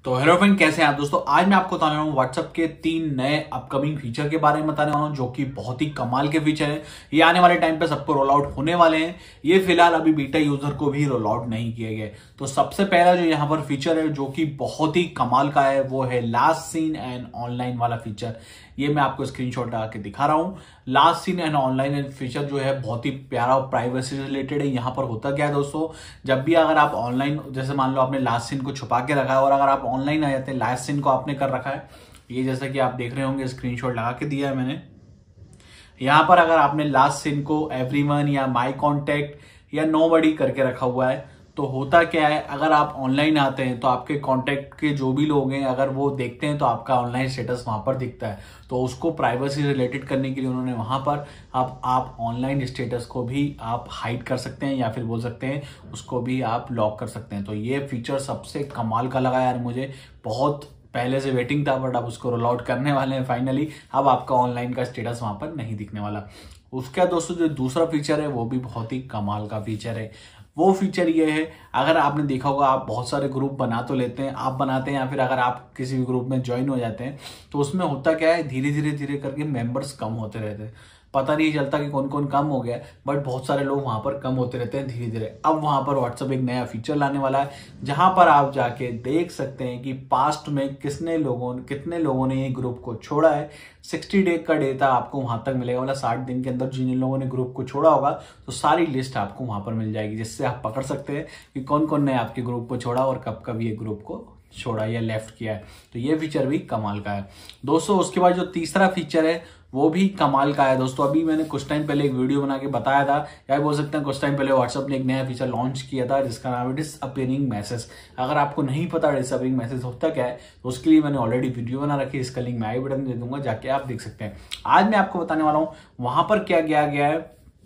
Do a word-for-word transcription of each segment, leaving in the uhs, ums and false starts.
तो hello friend, कैसे हैं आप दोस्तों। आज मैं आपको बताने वाला हूँ व्हाट्सएप के तीन नए अपकमिंग फीचर के बारे में बताने वाला हूँ, जो कि बहुत ही कमाल के फीचर हैं। ये आने वाले टाइम पे सबको रोल आउट होने वाले हैं। ये फिलहाल अभी बीटा यूजर को भी रोल आउट नहीं किए गए। तो सबसे पहला जो यहाँ पर फीचर है जो कि बहुत ही कमाल का है, वो है लास्ट सीन एंड ऑनलाइन वाला फीचर। ये मैं आपको स्क्रीनशॉट लगा के दिखा रहा हूँ। Last seen and online feature जो है बहुत ही प्यारा और प्राइवेसी से रिलेटेड है। यहाँ पर होता क्या है दोस्तों, जब भी अगर आप ऑनलाइन, जैसे मान लो आपने लास्ट सीन को छुपा के रखा है और अगर आप ऑनलाइन आ जाते हैं, लास्ट सीन को आपने कर रखा है, ये जैसा कि आप देख रहे होंगे स्क्रीनशॉट लगा के दिया है मैंने। यहाँ पर अगर आपने लास्ट सीन को एवरीवन या माई कॉन्टेक्ट या नोबडी करके रखा हुआ है, तो होता क्या है, अगर आप ऑनलाइन आते हैं तो आपके कांटेक्ट के जो भी लोग हैं अगर वो देखते हैं तो आपका ऑनलाइन स्टेटस वहां पर दिखता है। तो उसको प्राइवेसी रिलेटेड करने के लिए उन्होंने वहां पर आप आप ऑनलाइन स्टेटस को भी आप हाइड कर सकते हैं, या फिर बोल सकते हैं उसको भी आप लॉक कर सकते हैं। तो ये फीचर सबसे कमाल का लगा यार मुझे। बहुत पहले से वेटिंग था, बट अब उसको रोल आउट करने वाले हैं फाइनली। अब आपका ऑनलाइन का स्टेटस वहां पर नहीं दिखने वाला। उसका दोस्तों जो दूसरा फीचर है वो भी बहुत ही कमाल का फीचर है। वो फीचर ये है, अगर आपने देखा होगा आप बहुत सारे ग्रुप बना तो लेते हैं, आप बनाते हैं या फिर अगर आप किसी भी ग्रुप में ज्वाइन हो जाते हैं, तो उसमें होता क्या है, धीरे धीरे धीरे करके मेंबर्स कम होते रहते हैं। पता नहीं चलता कि कौन कौन कम हो गया, बट बहुत सारे लोग वहां पर कम होते रहते हैं धीरे धीरे। अब वहां पर व्हाट्सएप एक नया फीचर लाने वाला है, जहां पर आप जाके देख सकते हैं कि पास्ट में किसने लोगों कितने लोगों ने ये ग्रुप को छोड़ा है। सिक्सटी डे का डेटा आपको वहां तक मिलेगा, मतलब साठ दिन के अंदर जिन लोगों ने ग्रुप को छोड़ा होगा, तो सारी लिस्ट आपको वहां पर मिल जाएगी, जिससे आप पकड़ सकते हैं कि कौन कौन ने आपके ग्रुप को छोड़ा और कब कब ये ग्रुप को छोड़ा या लेफ्ट किया है। तो ये फीचर भी कमाल का है दोस्तों। उसके बाद जो तीसरा फीचर है वो भी कमाल का है दोस्तों। अभी मैंने कुछ टाइम पहले एक वीडियो बना के बताया था, या बोल सकते हैं कुछ टाइम पहले व्हाट्सएप ने एक नया फीचर लॉन्च किया था जिसका नाम है डिसअपियरिंग मैसेज। अगर आपको नहीं पता डिसअपियरिंग मैसेज होता क्या है, तो उसके लिए मैंने ऑलरेडी वीडियो बना रखी है, इसका लिंक मैं आई बटन दे दूंगा, जाके आप देख सकते हैं। आज मैं आपको बताने वाला हूं वहां पर क्या किया गया है,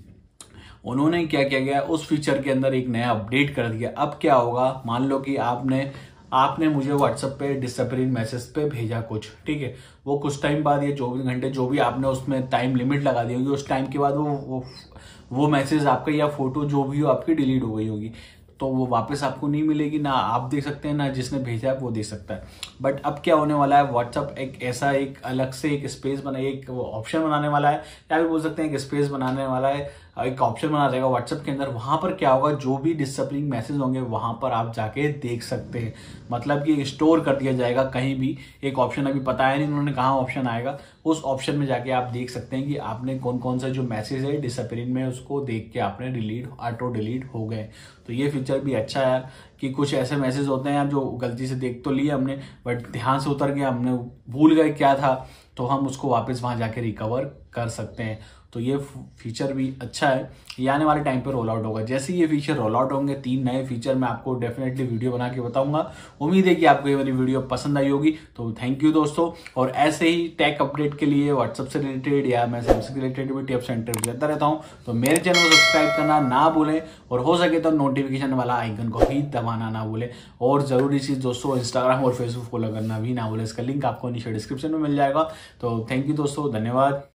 उन्होंने क्या किया गया, उस फीचर के अंदर एक नया अपडेट कर दिया। अब क्या होगा, मान लो कि आपने आपने मुझे व्हाट्सएप पे डिसअपियरिंग मैसेज पे भेजा कुछ, ठीक है, वो कुछ टाइम बाद, ये चौबीस घंटे जो भी आपने उसमें टाइम लिमिट लगा दी होगी, उस टाइम के बाद वो वो वो मैसेज आपका या फोटो जो भी हो आपकी डिलीट हो गई होगी, तो वो वापस आपको नहीं मिलेगी। ना आप देख सकते हैं, ना जिसने भेजा है वो देख सकता है। बट अब क्या होने वाला है, व्हाट्सएप एक ऐसा एक अलग से एक स्पेस बना, एक ऑप्शन बनाने वाला है, या फिर बोल सकते हैं एक स्पेस बनाने वाला है, एक ऑप्शन बना देगा व्हाट्सएप के अंदर। वहां पर क्या होगा, जो भी डिसअपियरिंग मैसेज होंगे वहां पर आप जाके देख सकते हैं। मतलब कि स्टोर कर दिया जाएगा कहीं भी, एक ऑप्शन अभी पता है नहीं उन्होंने कहाँ ऑप्शन आएगा, उस ऑप्शन में जाके आप देख सकते हैं कि आपने कौन कौन सा जो मैसेज है डिसअपियरिंग में, उसको देख के आपने डिलीट ऑटो डिलीट हो गए। तो ये फीचर भी अच्छा है यार, कि कुछ ऐसे मैसेज होते हैं यार जो गलती से देख तो लिए हमने, बट ध्यान से उतर गया, हमने भूल गए क्या था, तो हम उसको वापस वहां जाके रिकवर कर सकते हैं। तो ये फीचर भी अच्छा है, ये आने वाले टाइम पे रोल आउट होगा। जैसे ये फीचर रोल आउट होंगे, तीन नए फीचर मैं आपको डेफिनेटली वीडियो बना के बताऊंगा। उम्मीद है कि आपको ये मेरी वीडियो पसंद आई होगी। तो थैंक यू दोस्तों, और ऐसे ही टेक अपडेट के लिए व्हाट्सएप से रिलेटेड या मैं सैमसंग से रिलेटेड भी टिप्स एंड ट्रिक्स देता रहता हूँ। तो मेरे चैनल को सब्सक्राइब करना ना भूलें, और हो सके तो नोटिफिकेशन वाला आइकन को भी दबाना ना भूलें। और जरूरी चीज दोस्तों, इंस्टाग्राम और फेसबुक फॉलो करना भी ना भूलें। इसका लिंक आपको नीचे डिस्क्रिप्शन में मिल जाएगा। तो थैंक यू दोस्तों, धन्यवाद।